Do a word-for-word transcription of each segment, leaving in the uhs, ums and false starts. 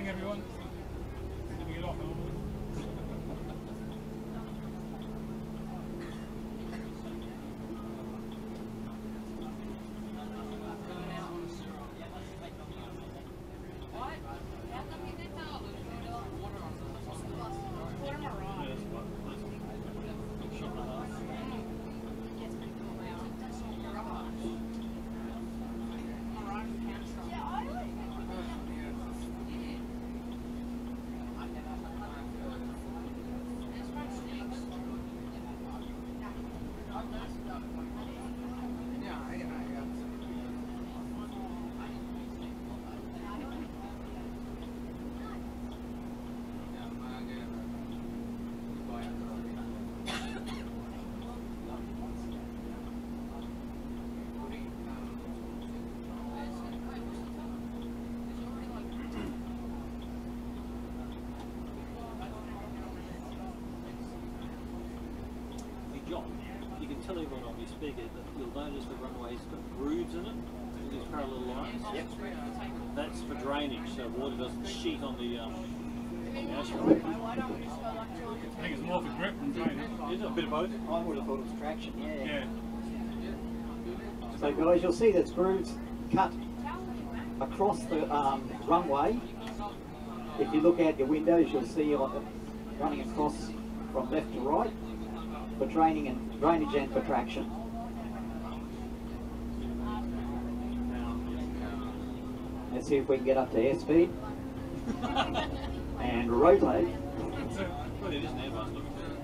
morning, everyone. Let me get off. You can tell everyone on your speaker that you'll notice the runway's got grooves in it, these parallel lines. Yep. That's for drainage, so water doesn't sheet on the, um, on the asphalt. I think it's more for grip than drainage. Is it a bit of both? I would have thought it was traction, yeah. Yeah. So guys, you'll see there's grooves cut across the um, runway. If you look out your windows, you'll see uh, running across from left to right for draining and drainage and for traction. Let's see if we can get up to airspeed and rotate. Well, it isn't Airbus.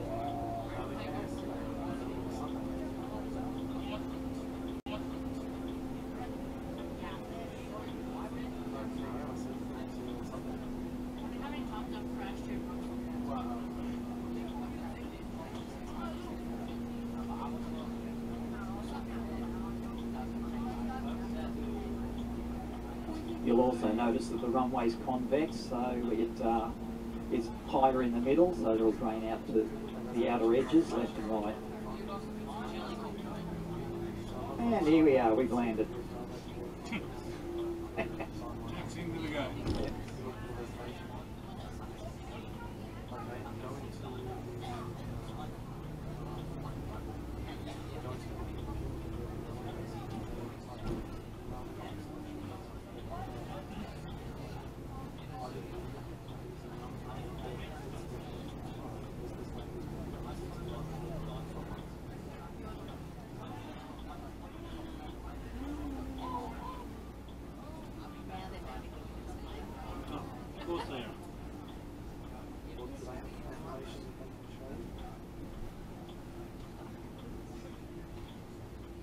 You'll also notice that the runway's convex, so it uh, is higher in the middle, so it'll drain out to the outer edges, left and right. And here we are, we've landed.